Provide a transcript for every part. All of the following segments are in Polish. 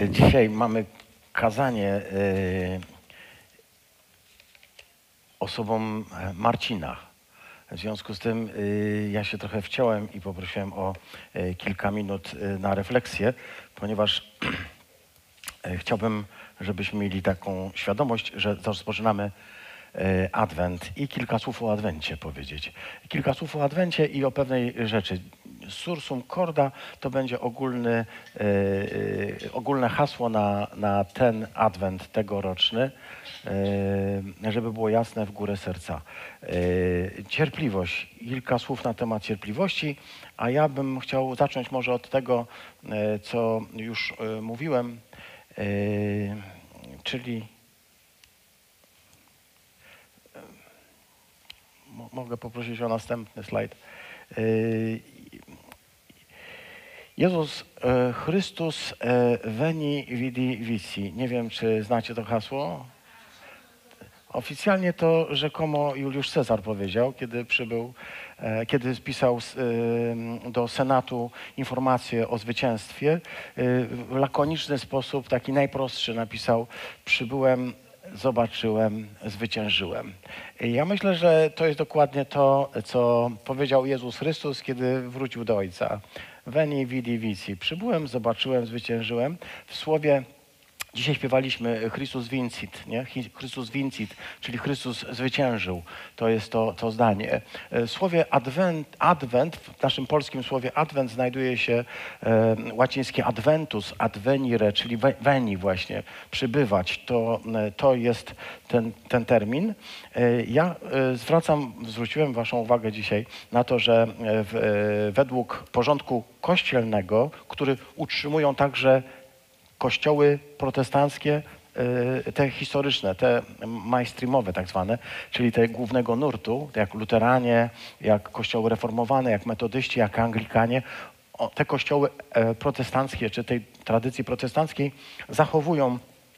Dzisiaj mamy kazanie osobom Marcina. W związku z tym ja się trochę wciąłem i poprosiłem o kilka minut na refleksję, ponieważ chciałbym, żebyśmy mieli taką świadomość, że rozpoczynamy Adwent i kilka słów o Adwencie powiedzieć. Kilka słów o Adwencie i o pewnej rzeczy. Sursum corda to będzie ogólne hasło na ten Adwent tegoroczny, żeby było jasne w górę serca. Cierpliwość. Kilka słów na temat cierpliwości, a ja bym chciał zacząć może od tego, co już mówiłem, czyli mogę poprosić o następny slajd. Jezus Chrystus veni vidi vici. Nie wiem, czy znacie to hasło? Oficjalnie to rzekomo Juliusz Cezar powiedział, kiedy przybył, kiedy spisał do Senatu informację o zwycięstwie. W lakoniczny sposób, taki najprostszy napisał: przybyłem, zobaczyłem, zwyciężyłem. Ja myślę, że to jest dokładnie to, co powiedział Jezus Chrystus, kiedy wrócił do Ojca. Veni vidi vici. Przybyłem, zobaczyłem, zwyciężyłem. W słowie dzisiaj śpiewaliśmy Chrystus vincit, nie? Chrystus vincit, czyli Chrystus zwyciężył. To jest to zdanie. W słowie advent, w naszym polskim słowie advent znajduje się łacińskie adventus, advenire, czyli veni właśnie, przybywać. To jest ten termin. Ja zwróciłem waszą uwagę dzisiaj na to, że według porządku kościelnego, który utrzymują także kościoły protestanckie, te historyczne, te mainstreamowe tak zwane, czyli te głównego nurtu, jak luteranie, jak kościoły reformowane, jak metodyści, jak anglikanie, te kościoły protestanckie, czy tej tradycji protestanckiej zachowują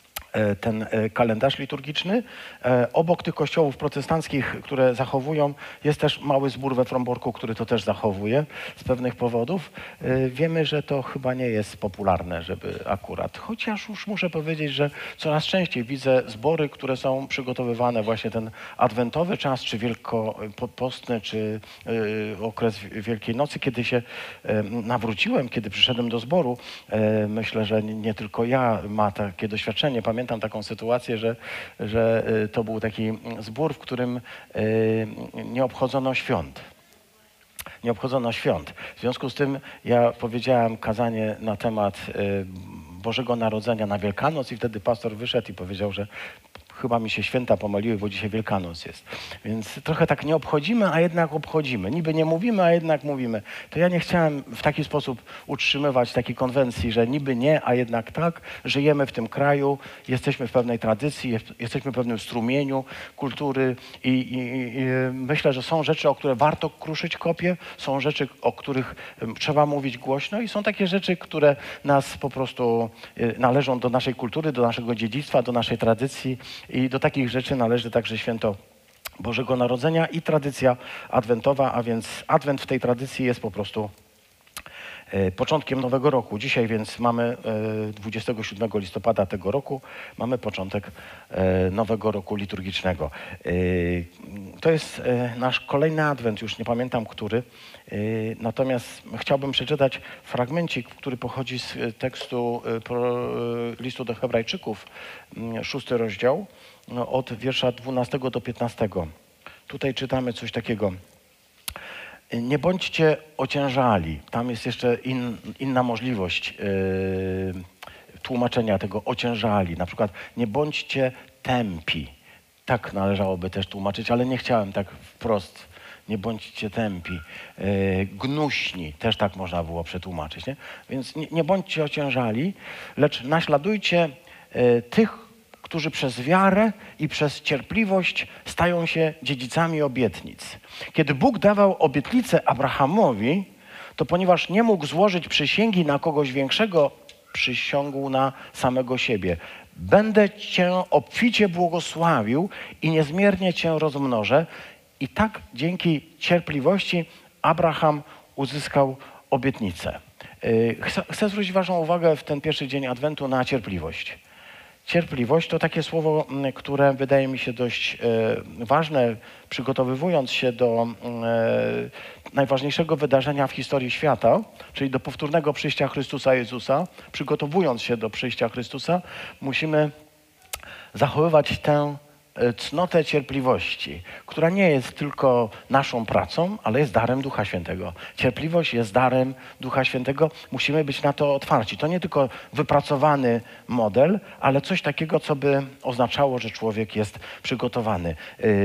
ten kalendarz liturgiczny. Obok tych kościołów protestanckich, które zachowują, jest też mały zbór we Fromborku, który to też zachowuje z pewnych powodów. Wiemy, że to chyba nie jest popularne, żeby akurat. Chociaż już muszę powiedzieć, że coraz częściej widzę zbory, które są przygotowywane właśnie ten adwentowy czas, czy wielkopostny, czy okres Wielkiej Nocy. Kiedy się nawróciłem, kiedy przyszedłem do zboru, myślę, że nie tylko ja ma takie doświadczenie. Pamiętam taką sytuację, że to był taki zbór, w którym nie obchodzono świąt. Nie obchodzono świąt. W związku z tym ja powiedziałem kazanie na temat Bożego Narodzenia na Wielkanoc i wtedy pastor wyszedł i powiedział, że chyba mi się święta pomyliły, bo dzisiaj Wielkanoc jest. Więc trochę tak nie obchodzimy, a jednak obchodzimy. Niby nie mówimy, a jednak mówimy. To ja nie chciałem w taki sposób utrzymywać takiej konwencji, że niby nie, a jednak tak. Żyjemy w tym kraju, jesteśmy w pewnej tradycji, jesteśmy w pewnym strumieniu kultury i myślę, że są rzeczy, o które warto kruszyć kopie, są rzeczy, o których trzeba mówić głośno i są takie rzeczy, które nas po prostu należą do naszej kultury, do naszego dziedzictwa, do naszej tradycji. I do takich rzeczy należy także święto Bożego Narodzenia i tradycja adwentowa, a więc adwent w tej tradycji jest po prostu początkiem nowego roku. Dzisiaj więc mamy 27 listopada tego roku, mamy początek nowego roku liturgicznego. To jest nasz kolejny adwent, już nie pamiętam który, natomiast chciałbym przeczytać fragmencik, który pochodzi z tekstu listu do Hebrajczyków, 6 rozdział, od wiersza 12 do 15. Tutaj czytamy coś takiego. Nie bądźcie ociężali. Tam jest jeszcze inna możliwość tłumaczenia tego ociężali. Na przykład nie bądźcie tępi. Tak należałoby też tłumaczyć, ale nie chciałem tak wprost. Nie bądźcie tępi. Gnuśni. Też tak można było przetłumaczyć. Nie? Więc nie bądźcie ociężali, lecz naśladujcie tych, którzy przez wiarę i przez cierpliwość stają się dziedzicami obietnic. Kiedy Bóg dawał obietnicę Abrahamowi, to ponieważ nie mógł złożyć przysięgi na kogoś większego, przysiągł na samego siebie. Będę cię obficie błogosławił i niezmiernie cię rozmnożę. I tak dzięki cierpliwości Abraham uzyskał obietnicę. Chcę zwrócić waszą uwagę w ten pierwszy dzień Adwentu na cierpliwość. Cierpliwość to takie słowo, które wydaje mi się dość ważne, przygotowywując się do najważniejszego wydarzenia w historii świata, czyli do powtórnego przyjścia Chrystusa Jezusa. Przygotowując się do przyjścia Chrystusa, musimy zachowywać tę cnotę cierpliwości, która nie jest tylko naszą pracą, ale jest darem Ducha Świętego. Cierpliwość jest darem Ducha Świętego. Musimy być na to otwarci. To nie tylko wypracowany model, ale coś takiego, co by oznaczało, że człowiek jest przygotowany.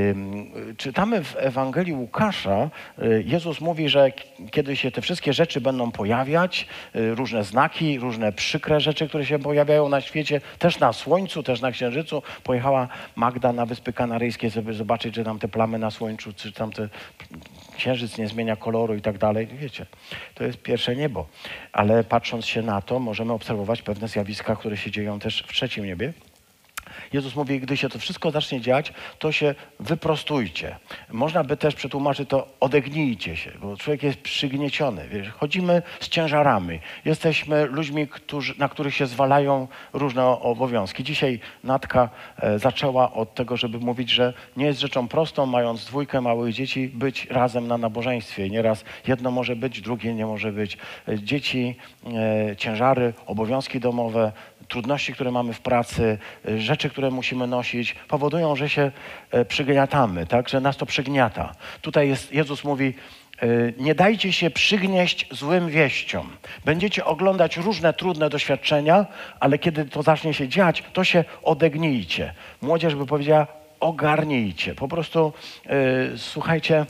Czytamy w Ewangelii Łukasza, Jezus mówi, że kiedy się te wszystkie rzeczy będą pojawiać, różne znaki, różne przykre rzeczy, które się pojawiają na świecie, też na Słońcu, też na Księżycu, pojechała Magda na Wyspy Kanaryjskie, żeby zobaczyć, że tam te plamy na Słońcu, czy tam te Księżyc nie zmienia koloru i tak dalej. Wiecie, to jest pierwsze niebo. Ale patrząc się na to, możemy obserwować pewne zjawiska, które się dzieją też w trzecim niebie. Jezus mówi, gdy się to wszystko zacznie dziać, to się wyprostujcie. Można by też przetłumaczyć to odegnijcie się, bo człowiek jest przygnieciony. Wiesz, chodzimy z ciężarami. Jesteśmy ludźmi, na których się zwalają różne obowiązki. Dzisiaj Natka zaczęła od tego, żeby mówić, że nie jest rzeczą prostą, mając 2 małych dzieci, być razem na nabożeństwie. I nieraz jedno może być, drugie nie może być. Dzieci, ciężary, obowiązki domowe, trudności, które mamy w pracy, rzeczy, które musimy nosić, powodują, że się przygniatamy, tak? Że nas to przygniata. Tutaj Jezus mówi, nie dajcie się przygnieść złym wieściom. Będziecie oglądać różne trudne doświadczenia, ale kiedy to zacznie się dziać, to się odegnijcie. Młodzież by powiedziała, ogarnijcie. Po prostu słuchajcie,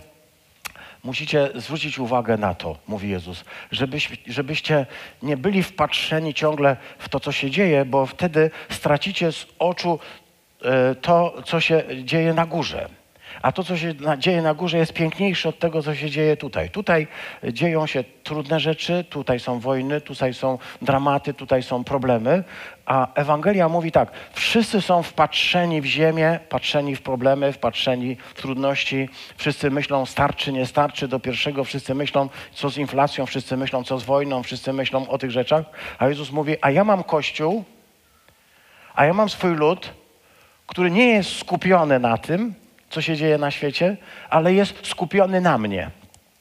musicie zwrócić uwagę na to, mówi Jezus, żebyście nie byli wpatrzeni ciągle w to, co się dzieje, bo wtedy stracicie z oczu to, co się dzieje na górze. A to, co się dzieje na górze, jest piękniejsze od tego, co się dzieje tutaj. Tutaj dzieją się trudne rzeczy, tutaj są wojny, tutaj są dramaty, tutaj są problemy. A Ewangelia mówi tak, wszyscy są wpatrzeni w ziemię, patrzeni w problemy, wpatrzeni w trudności. Wszyscy myślą, starczy, nie starczy do pierwszego. Wszyscy myślą, co z inflacją, wszyscy myślą, co z wojną, wszyscy myślą o tych rzeczach. A Jezus mówi, a ja mam Kościół, a ja mam swój lud, który nie jest skupiony na tym, co się dzieje na świecie, ale jest skupiony na mnie.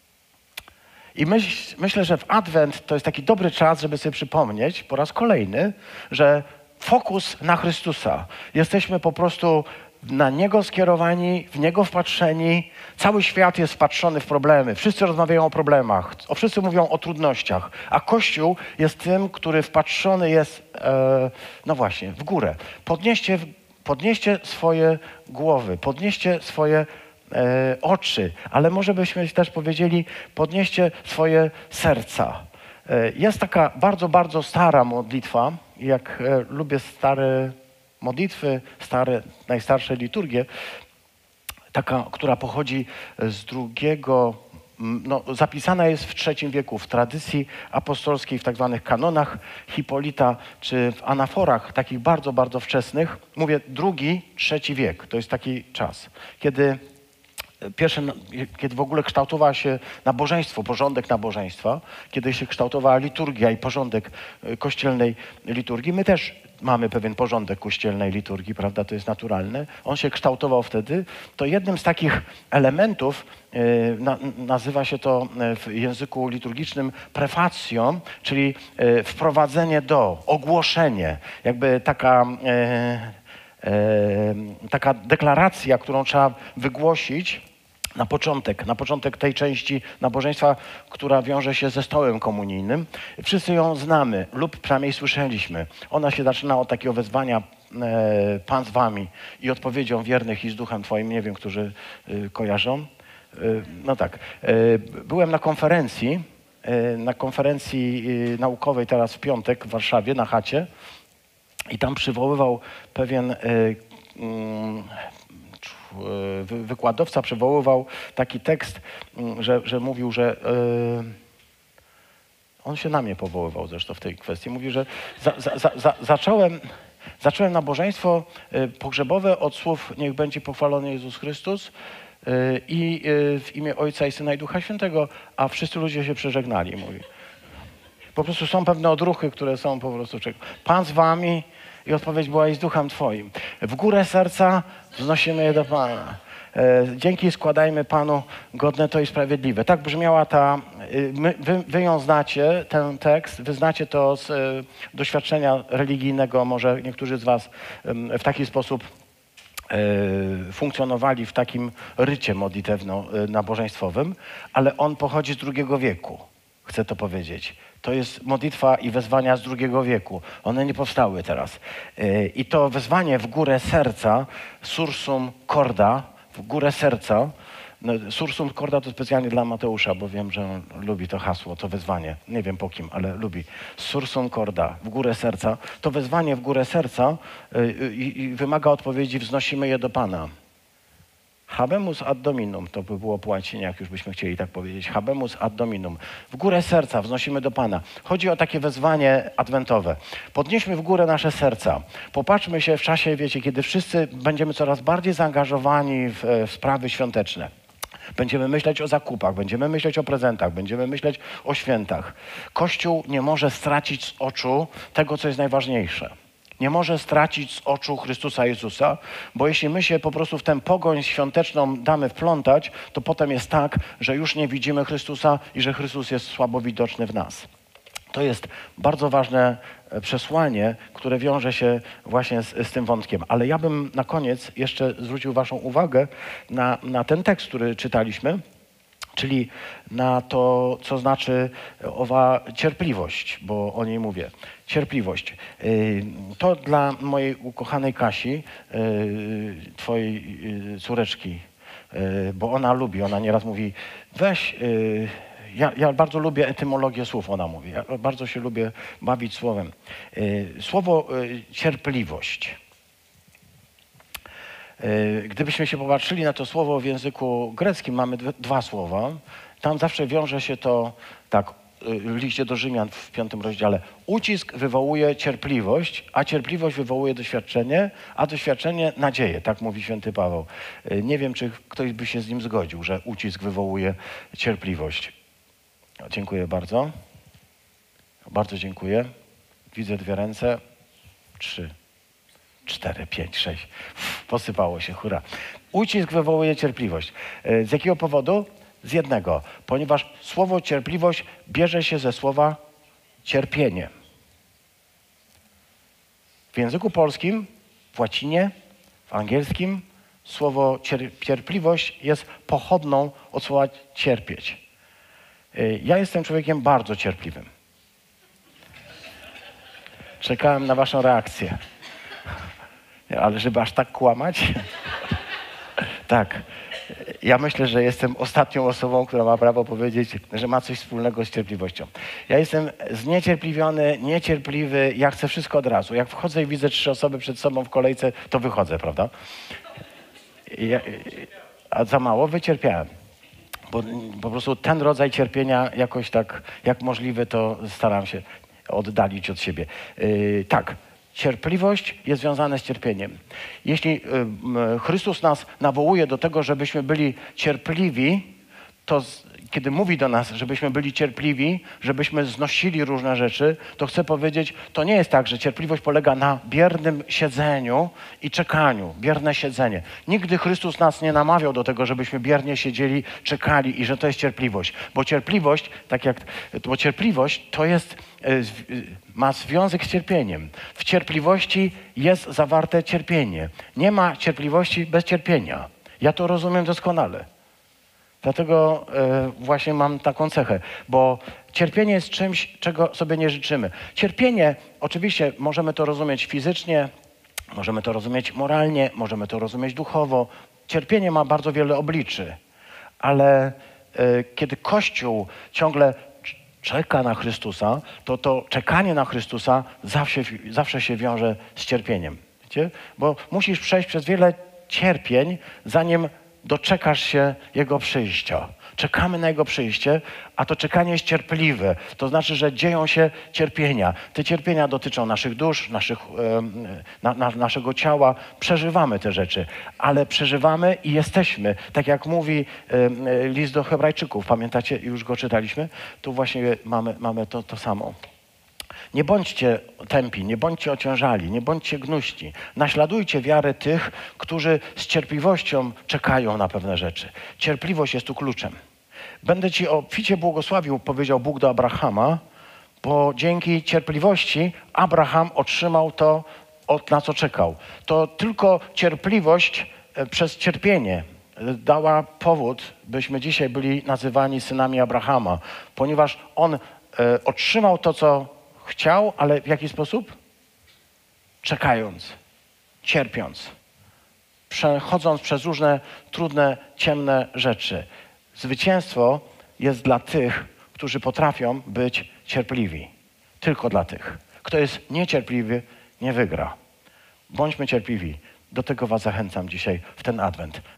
I myślę, że w Adwent to jest taki dobry czas, żeby sobie przypomnieć po raz kolejny, że fokus na Chrystusa. Jesteśmy po prostu na Niego skierowani, w Niego wpatrzeni. Cały świat jest wpatrzony w problemy. Wszyscy rozmawiają o problemach, wszyscy mówią o trudnościach, a Kościół jest tym, który wpatrzony jest, no właśnie, w górę. Podnieście swoje głowy, podnieście swoje oczy, ale może byśmy też powiedzieli, podnieście swoje serca. Jest taka bardzo, bardzo stara modlitwa, jak lubię stare modlitwy, najstarsze liturgie, taka, która pochodzi z zapisana jest w III wieku w tradycji apostolskiej, w tak zwanych kanonach Hipolita, czy w anaforach takich bardzo, bardzo wczesnych. Mówię II, III wiek, to jest taki czas, kiedy w ogóle kształtowała się nabożeństwo, porządek nabożeństwa, kiedy się kształtowała liturgia i porządek kościelnej liturgii. My też mamy pewien porządek kościelnej liturgii, prawda, to jest naturalne. On się kształtował wtedy. To jednym z takich elementów, nazywa się to w języku liturgicznym prefacją, czyli wprowadzenie ogłoszenie, jakby taka deklaracja, którą trzeba wygłosić na początek tej części nabożeństwa, która wiąże się ze stołem komunijnym. Wszyscy ją znamy lub przynajmniej słyszeliśmy. Ona się zaczyna od takiego wezwania Pan z wami i odpowiedzią wiernych i z duchem twoim, nie wiem, którzy kojarzą. No tak. Byłem na konferencji naukowej teraz w piątek w Warszawie, na chacie, i tam przywoływał pewien wykładowca, przywoływał taki tekst, że mówił, że on się na mnie powoływał zresztą w tej kwestii. Mówi, że zacząłem nabożeństwo pogrzebowe od słów niech będzie pochwalony Jezus Chrystus w imię Ojca i Syna i Ducha Świętego, a wszyscy ludzie się przeżegnali, mówi. Po prostu są pewne odruchy, które są po prostu... Pan z wami i odpowiedź była i z duchem twoim. W górę serca wznosimy je do Pana. Dzięki składajmy Panu godne to i sprawiedliwe. Tak brzmiała ta... Wy ją znacie, ten tekst, wy znacie to z doświadczenia religijnego. Może niektórzy z was w taki sposób funkcjonowali w takim rycie modlitewno-nabożeństwowym, ale on pochodzi z II wieku. Chcę to powiedzieć. To jest modlitwa i wezwania z II wieku. One nie powstały teraz. I to wezwanie w górę serca, sursum corda, w górę serca, sursum corda to specjalnie dla Mateusza, bo wiem, że on lubi to hasło, to wezwanie. Nie wiem po kim, ale lubi. Sursum corda, w górę serca. To wezwanie w górę serca i wymaga odpowiedzi, wznosimy je do Pana. Habemus ad dominum, to by było po łacinie, jak już byśmy chcieli tak powiedzieć. Habemus ad dominum. W górę serca wznosimy do Pana. Chodzi o takie wezwanie adwentowe. Podnieśmy w górę nasze serca. Popatrzmy się w czasie, wiecie, kiedy wszyscy będziemy coraz bardziej zaangażowani w sprawy świąteczne. Będziemy myśleć o zakupach, będziemy myśleć o prezentach, będziemy myśleć o świętach. Kościół nie może stracić z oczu tego, co jest najważniejsze. Nie może stracić z oczu Chrystusa Jezusa, bo jeśli my się po prostu w tę pogoń świąteczną damy wplątać, to potem jest tak, że już nie widzimy Chrystusa i że Chrystus jest słabo widoczny w nas. To jest bardzo ważne przesłanie, które wiąże się właśnie z tym wątkiem. Ale ja bym na koniec jeszcze zwrócił waszą uwagę na ten tekst, który czytaliśmy, czyli na to, co znaczy owa cierpliwość, bo o niej mówię. Cierpliwość. To dla mojej ukochanej Kasi, twojej córeczki, bo ona lubi, ona nieraz mówi, weź, ja bardzo lubię etymologię słów, ona mówi, ja bardzo się lubię bawić słowem. Słowo cierpliwość. Gdybyśmy się popatrzyli na to słowo w języku greckim, mamy dwa słowa. Tam zawsze wiąże się to tak, w liście do Rzymian w 5 rozdziale. Ucisk wywołuje cierpliwość, a cierpliwość wywołuje doświadczenie, a doświadczenie nadzieję, tak mówi święty Paweł. Nie wiem, czy ktoś by się z nim zgodził, że ucisk wywołuje cierpliwość. Dziękuję bardzo. Bardzo dziękuję. Widzę 2 ręce. 3, 4, 5, 6. Posypało się, hurra. Ucisk wywołuje cierpliwość. Z jakiego powodu? Z jednego. Ponieważ słowo cierpliwość bierze się ze słowa cierpienie. W języku polskim, w łacinie, w angielskim słowo cierpliwość jest pochodną od słowa cierpieć. Ja jestem człowiekiem bardzo cierpliwym. Czekałem na waszą reakcję. Ale żeby aż tak kłamać? Tak. Ja myślę, że jestem ostatnią osobą, która ma prawo powiedzieć, że ma coś wspólnego z cierpliwością. Ja jestem zniecierpliwiony, niecierpliwy, ja chcę wszystko od razu. Jak wchodzę i widzę 3 osoby przed sobą w kolejce, to wychodzę, prawda? A za mało wycierpiałem. Bo po prostu ten rodzaj cierpienia jakoś tak, jak możliwe, to staram się oddalić od siebie. Tak. Cierpliwość jest związana z cierpieniem. Jeśli Chrystus nas nawołuje do tego, żebyśmy byli cierpliwi, to kiedy mówi do nas, żebyśmy byli cierpliwi, żebyśmy znosili różne rzeczy, to chcę powiedzieć, to nie jest tak, że cierpliwość polega na biernym siedzeniu i czekaniu. Bierne siedzenie. Nigdy Chrystus nas nie namawiał do tego, żebyśmy biernie siedzieli, czekali i że to jest cierpliwość. Bo cierpliwość, to jest, ma związek z cierpieniem. W cierpliwości jest zawarte cierpienie. Nie ma cierpliwości bez cierpienia. Ja to rozumiem doskonale. Dlatego właśnie mam taką cechę, bo cierpienie jest czymś, czego sobie nie życzymy. Cierpienie, oczywiście możemy to rozumieć fizycznie, możemy to rozumieć moralnie, możemy to rozumieć duchowo. Cierpienie ma bardzo wiele obliczy, ale kiedy Kościół ciągle czeka na Chrystusa, to czekanie na Chrystusa zawsze się wiąże z cierpieniem. Wiecie? Bo musisz przejść przez wiele cierpień, zanim doczekasz się Jego przyjścia. Czekamy na Jego przyjście, a to czekanie jest cierpliwe. To znaczy, że dzieją się cierpienia. Te cierpienia dotyczą naszych dusz, naszego ciała. Przeżywamy te rzeczy, ale przeżywamy i jesteśmy. Tak jak mówi list do Hebrajczyków. Pamiętacie? Już go czytaliśmy? Tu właśnie mamy to samo. Nie bądźcie tępi, nie bądźcie ociężali, nie bądźcie gnuśni. Naśladujcie wiarę tych, którzy z cierpliwością czekają na pewne rzeczy. Cierpliwość jest tu kluczem. Będę ci obficie błogosławił, powiedział Bóg do Abrahama, bo dzięki cierpliwości Abraham otrzymał to, na co czekał. To tylko cierpliwość przez cierpienie dała powód, byśmy dzisiaj byli nazywani synami Abrahama, ponieważ on otrzymał to, co chciał, ale w jaki sposób? Czekając, cierpiąc, przechodząc przez różne trudne, ciemne rzeczy. Zwycięstwo jest dla tych, którzy potrafią być cierpliwi. Tylko dla tych. Kto jest niecierpliwy, nie wygra. Bądźmy cierpliwi. Do tego was zachęcam dzisiaj w ten Adwent.